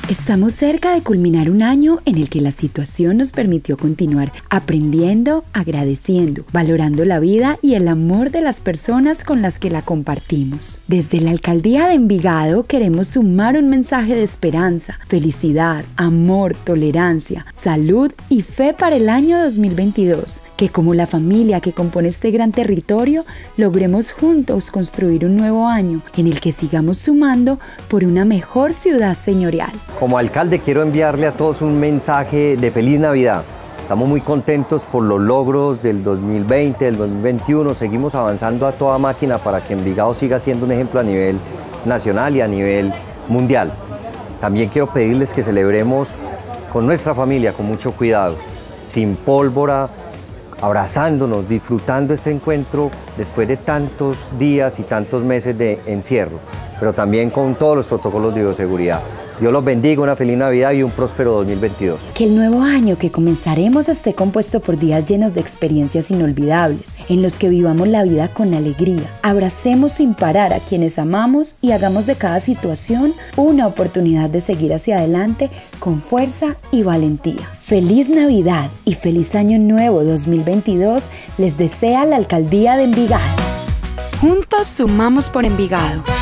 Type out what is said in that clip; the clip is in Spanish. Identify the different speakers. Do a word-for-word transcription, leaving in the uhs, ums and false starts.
Speaker 1: Estamos cerca de culminar un año en el que la situación nos permitió continuar aprendiendo, agradeciendo, valorando la vida y el amor de las personas con las que la compartimos. Desde la Alcaldía de Envigado queremos sumar un mensaje de esperanza, felicidad, amor, tolerancia, salud y fe para el año dos mil veintidós. Que como la familia que compone este gran territorio, logremos juntos construir un nuevo año en el que sigamos sumando por una mejor ciudad señorial.
Speaker 2: Como alcalde quiero enviarle a todos un mensaje de feliz Navidad. Estamos muy contentos por los logros del dos mil veinte, del dos mil veintiuno. Seguimos avanzando a toda máquina para que Envigado siga siendo un ejemplo a nivel nacional y a nivel mundial. También quiero pedirles que celebremos con nuestra familia, con mucho cuidado, sin pólvora, abrazándonos, disfrutando este encuentro después de tantos días y tantos meses de encierro, pero también con todos los protocolos de bioseguridad. Dios los bendiga, una feliz Navidad y un próspero dos mil veintidós.
Speaker 1: Que el nuevo año que comenzaremos esté compuesto por días llenos de experiencias inolvidables, en los que vivamos la vida con alegría, abracemos sin parar a quienes amamos y hagamos de cada situación una oportunidad de seguir hacia adelante con fuerza y valentía. Feliz Navidad y feliz Año Nuevo dos mil veintidós les desea la Alcaldía de Envigado. Juntos sumamos por Envigado.